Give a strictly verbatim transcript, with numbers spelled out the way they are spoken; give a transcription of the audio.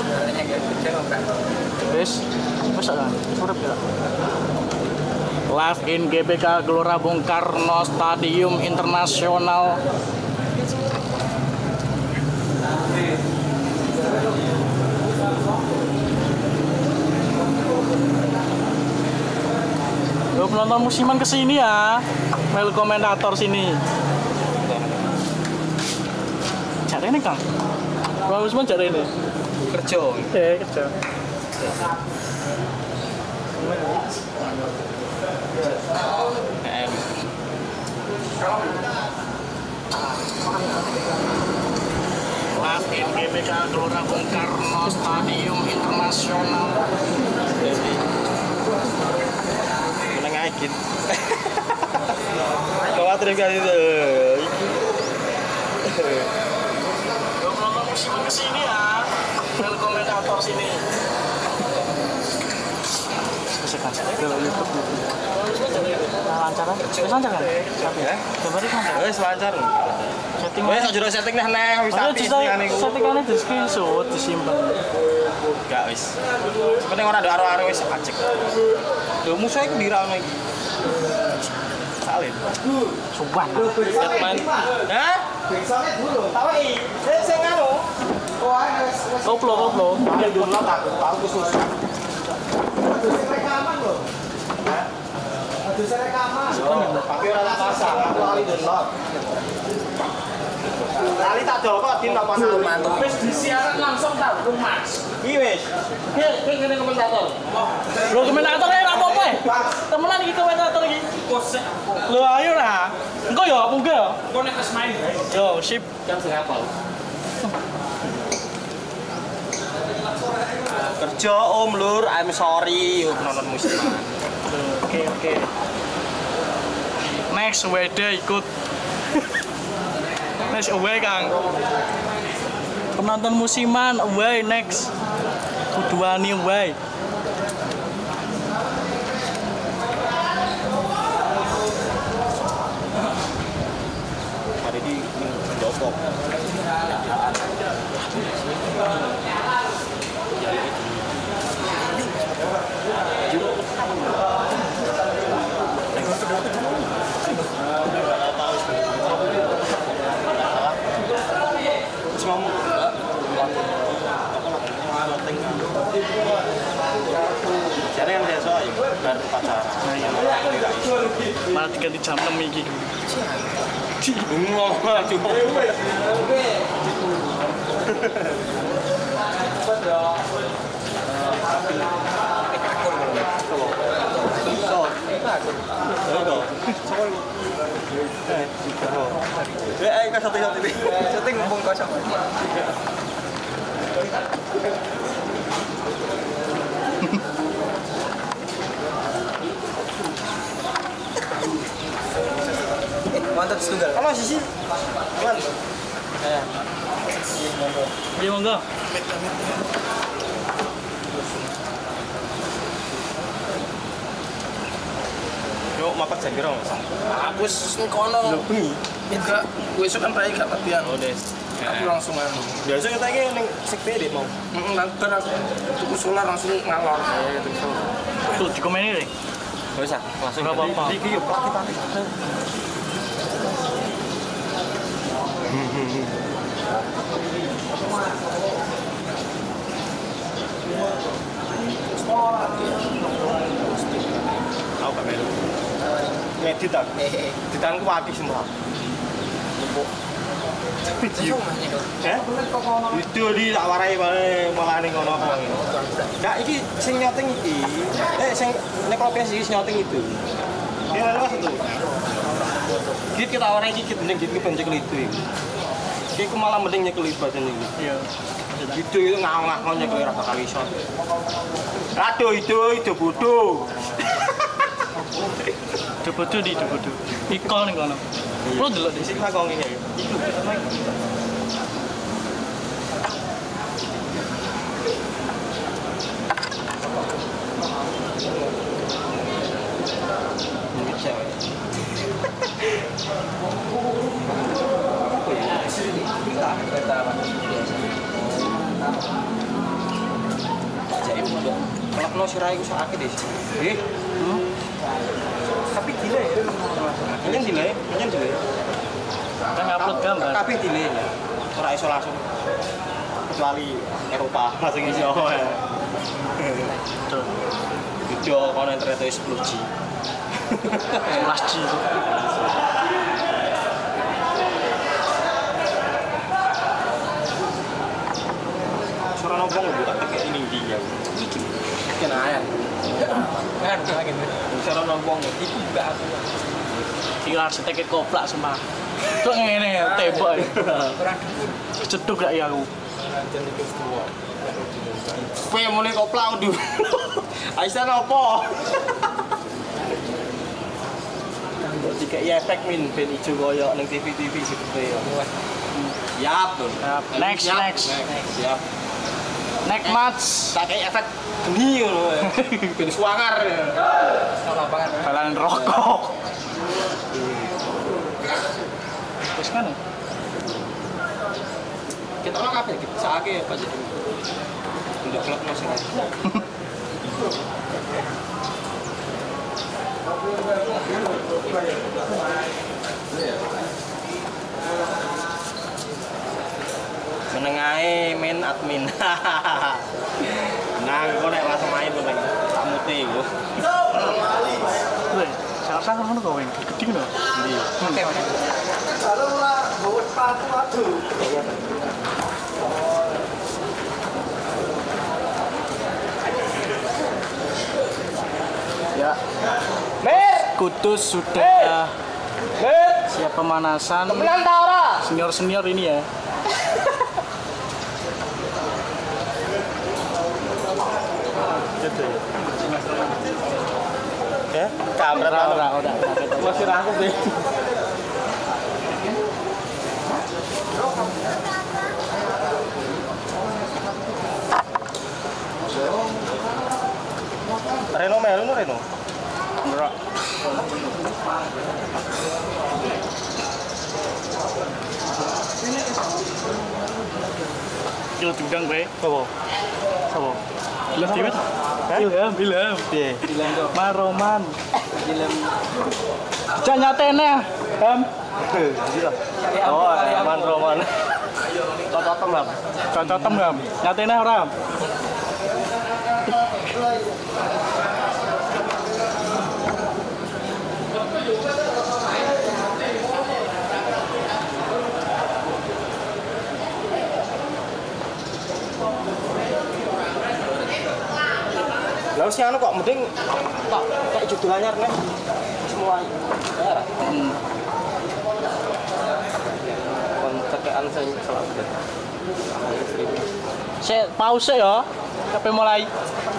Wis, masa kan? Urip ya. Live in G B K Gelora Bung Karno Stadium Internasional. Lo penonton musiman kesini ya, melu komentator sini. Cari ini Kang, Bang Usman cari ini. Kerja. Eh kerja. Live in G B K Gelora Bung Karno Stadium Internasional. Menengahkin. Khawatir kali itu. Lo penonton musiman kesini ya, melu komentator sini. Sekan kalau YouTube lancar kan? Wis lancar kan? Tapi ya. Coba iki lancar. Wis lancar. Setting. Wis aja setting nah neh wis tapi settingane iku. Settingane di screenshot disimpen. Enggak wis. Penting ora ada aro-aro wis acek. Lho musuh iku dirano iki. Salin. Sumpah. Batman. Hah? Biasanya dulu. Tawi. Eh sing anu. Oh, wis wis Koplo koplo. ya dulu tak tahu khusus. Aduh sing rekaman lho. Hah? Aduh sing rekaman. Tapi ora pasang, aku lali download. Lali tak downloadin tak pasang. Mantap. Wis disiaran langsung ta, Mas. Iki wis. Ki ki ngene komentator. Lho komentator e ora apa-apa. Temenan iki komentator iki. Lho ayo lah. Engko ya munggah ya. Engko nek wis main. Yo sip. Jam sing hafal. Kerja Om Lur, I'm sorry penonton musiman. Oke oke. Next Wede ikut. Next away Kang. Penonton musiman away next. Kuduani away. Hari ini jopok. Jadi kan biasa ya, baru pacaran. Malah diganti jam enam iki. Ngomong cuma. Eh, ayo ke satu-satu ini. Setting ngomong kosong. Mantap setunggal. Kalau sisi, aman. Iya monggo. Yuk, mapak jam berapa? Aku wis kono. Lho bengi. Enggak, wis kan raih gak latihan. Oh, Des. Aku langsung anu. Biasa kita iki ning sik P D mau. Heeh, nanti aku tuku solar langsung ngalor. Eh, itu so. Tuh dikomeni deh. Wis ah, langsung Enggak apa-apa. Iki yuk praktik-praktik. Aku gak melu. Ngedit aku. Editanku mati semua. Lempuk. Video. Eh? Itu di tak warai bae malah ning kono. Enggak iki sing nyoting iki. Eh sing nek kopias iki nyoting itu. Dia ada satu. Git kita warai iki mending git ki pencek itu. Iki ku malah mending nyekel badan iki. Iya. Gitu itu ngawang-ngawang nyekel ora bakal iso. Aduh itu itu bodoh. Bodoh di bodoh. Ikol ning kono. Lo delok di Sik kok ngene. Iku. Kalau sirai iku sakit deh. Eh. Tapi delay ya. Hanya delay, hanya delay. Kan ngupload gambar. Tapi delay ya. Ora iso langsung. Kecuali Eropa langsung iso. Betul. Video kono internet sepuluh G. sebelas G. Suara nobong lho tak kayak ini dia. Iki kena ayan. Kan lagi. Suara nobong iku buka aku. Iki langsung teke koplak sumpah. Kok ngene tembok. Ceduk gak ya aku. Kowe mulai koplak ndu. Aisyah nopo? Jika iya efek min ben ijo koyo ning T V-T V seperti ya. Siap, Bun. Next, next. Siap. Next match. Tak kayak efek geni ngono. Ben suwangar. Salah banget. Balan rokok. Terus kan? Kita orang kabeh kita sakake Pak Jadi. Untuk klub nasional. Menengahe main admin. Nah, kok nek langsung main tuh nek samute iku. Weh, salah-salah ngono kok, Weng. Gede lho. Ndi? Oke, Mas. Kalau ora bawa sepatu aduh. Ya. Mer, Kudus sudah mer. siap pemanasan. Temenan ta ora? Senior-senior ini ya. Gitu ya. Ya, kamera Ora, ora. ora, ora. Masih rangkup deh. Reno melu no Reno. Ora. Yo diundang kowe. Sopo? Sopo? Ilham Diwit. Ilham, Ilham. Piye? Maroman. Ilham. Jangan nyatene, Ham. Oh, Roman Roman. Totem lah. Contotem, Ham. Nyatene ora, Ham? Lalu si anu kok mending tak kayak judul anyar nih semua daerah. Hmm. Kontekan saya salah bener. Saya pause ya. Sampai mulai.